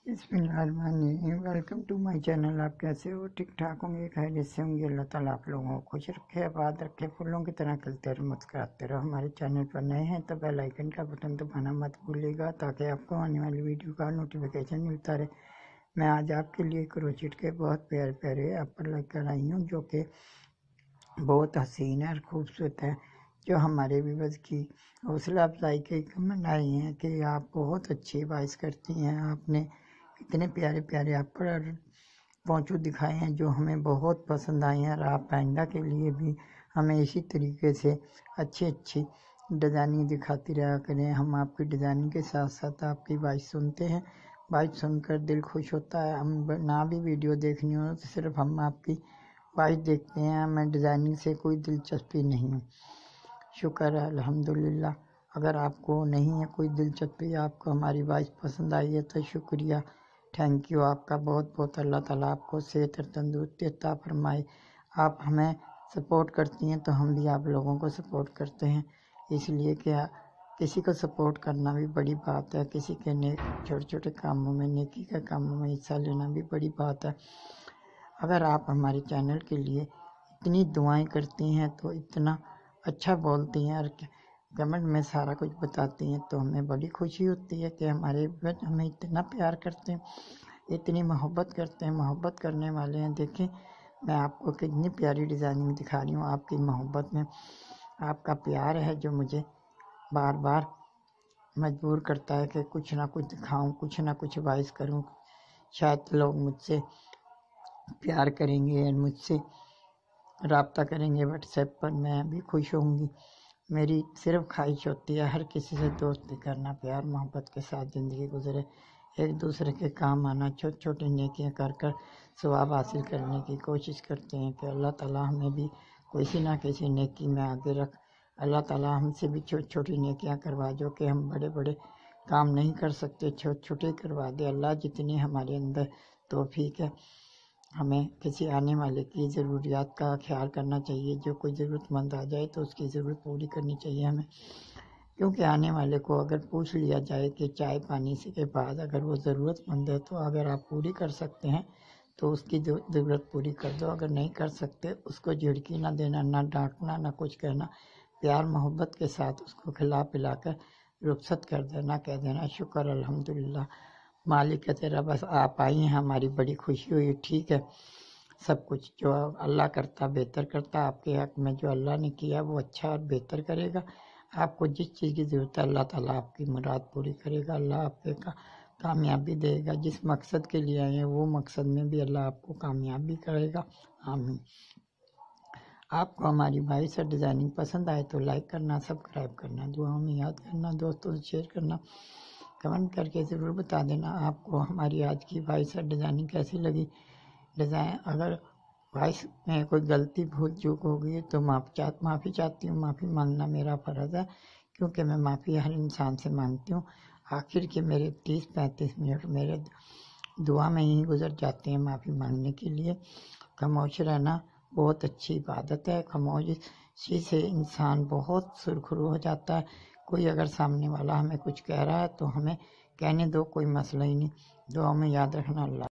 बिस्मिल्लाहिर्रहमानिर्रहीम। Welcome to my channel. आप कैसे हो? ठीक ठाक होंगे, खैरियत से होंगे। अल्लाह ताला आप लोगों को खुश रखे, आबाद रखे, फूलों की तरह खिलते रहो, मुस्कुराते रहो। हमारे चैनल पर नए हैं तो बेल आइकन का बटन दबाना मत भूलिएगा ताकि आपको आने वाली वीडियो का नोटिफिकेशन मिलता रहे। मैं आज आपके लिए क्रोचेट के बहुत प्यारे प्यारे अपर लेकर आई हूँ जो कि बहुत हसीन है और खूबसूरत है, जो हमारे व्यूअर्स की हौसला अफजाई के कमेंट आए हैं कि आप बहुत अच्छी वॉइस करती हैं। आपने इतने प्यारे प्यारे अपर और पोंचू दिखाए हैं जो हमें बहुत पसंद आए हैं, और आप आइंदा के लिए भी हमें इसी तरीके से अच्छी अच्छी डिज़ाइनिंग दिखाती रहा करें। हम आपकी डिज़ाइनिंग के साथ साथ आपकी वॉइस सुनते हैं, वॉइस सुनकर दिल खुश होता है। हम ना भी वीडियो देखनी हो तो सिर्फ हम आपकी वॉइस देखते हैं, हमें डिज़ाइनिंग से कोई दिलचस्पी नहीं है। शुक्र है, अल्हम्दुलिल्लाह। अगर आपको नहीं है कोई दिलचस्पी, आपको हमारी वॉइस पसंद आई है तो शुक्रिया, थैंक यू आपका बहुत बहुत। अल्लाह ताला आपको सेहत और तंदुरुस्ती अता फरमाए। आप हमें सपोर्ट करती हैं तो हम भी आप लोगों को सपोर्ट करते हैं, इसलिए कि किसी को सपोर्ट करना भी बड़ी बात है। किसी के छोटे छोटे कामों में, नेकी के कामों में हिस्सा लेना भी बड़ी बात है। अगर आप हमारे चैनल के लिए इतनी दुआएं करती हैं तो इतना अच्छा बोलती हैं और कमेंट में सारा कुछ बताती हैं तो हमें बड़ी खुशी होती है कि हमारे बच्चे हमें इतना प्यार करते हैं, इतनी मोहब्बत करते हैं। मोहब्बत करने वाले हैं। देखें मैं आपको कितनी प्यारी डिज़ाइनिंग दिखा रही हूँ। आपकी मोहब्बत में आपका प्यार है जो मुझे बार बार मजबूर करता है कि कुछ ना कुछ दिखाऊं, कुछ ना कुछ वॉइस करूं। शायद लोग मुझसे प्यार करेंगे और मुझसे रब्ता करेंगे व्हाट्सएप पर, मैं भी खुश होंगी। मेरी सिर्फ ख्वाहिश होती है हर किसी से दोस्ती करना, प्यार मोहब्बत के साथ ज़िंदगी गुजरे, एक दूसरे के काम आना, छोटी छोटी नेकियां कर कर सवाब हासिल करने की कोशिश करते हैं कि अल्लाह ताला हमें भी किसी ना किसी नेकी में आगे रख। अल्लाह ताला हमसे भी छोटी छोटी नेकियां करवा जो कि हम बड़े बड़े काम नहीं कर सकते, छोटे छोटे करवा दे। अल्लाह जितनी हमारे अंदर तौफीक है, हमें किसी आने वाले की ज़रूरियात का ख्याल करना चाहिए। जो कोई ज़रूरतमंद आ जाए तो उसकी ज़रूरत पूरी करनी चाहिए हमें, क्योंकि आने वाले को अगर पूछ लिया जाए कि चाय पानी से के बाद अगर वो ज़रूरतमंद है तो अगर आप पूरी कर सकते हैं तो उसकी ज़रूरत पूरी कर दो। अगर नहीं कर सकते उसको झिड़की ना देना, ना डांटना, ना कुछ कहना, प्यार मोहब्बत के साथ उसको खिला पिला कर रुखसत कर देना, कह देना शुक्र अल्हम्दुलिल्लाह, मालिक है तेरा, बस आप आई हैं, हमारी बड़ी खुशी हुई। ठीक है, सब कुछ जो अल्लाह करता बेहतर करता। आपके हक़ में जो अल्लाह ने किया वो अच्छा और बेहतर करेगा। आपको जिस चीज़ की ज़रूरत है अल्लाह ताला आपकी मुराद पूरी करेगा। अल्लाह आपके कामयाबी देगा। जिस मकसद के लिए आए हैं वो मकसद में भी अल्लाह आपको कामयाबी करेगा। आमीन। आपको हमारी वॉइस और डिज़ाइनिंग पसंद आए तो लाइक करना, सब्सक्राइब करना, दुआओं में याद करना, दोस्तों से शेयर करना, कमेंट करके ज़रूर बता देना आपको हमारी आज की वॉइस और डिज़ाइनिंग कैसी लगी। डिज़ाइन अगर वॉइस में कोई गलती भूल चूक हो गई तो माफ़ी चाहती हूँ। माफ़ी मांगना मेरा फ़र्ज़ है, क्योंकि मैं माफ़ी हर इंसान से मांगती हूँ। आखिर के मेरे 30-35 मिनट मेरे दुआ में ही गुजर जाते हैं माफ़ी मांगने के लिए। खामोश रहना बहुत अच्छी इबादत है। खामोशी से इंसान बहुत सुरखरू हो जाता है। कोई अगर सामने वाला हमें कुछ कह रहा है तो हमें कहने दो, कोई मसला ही नहीं। दुआ में याद रखना। अल्लाह।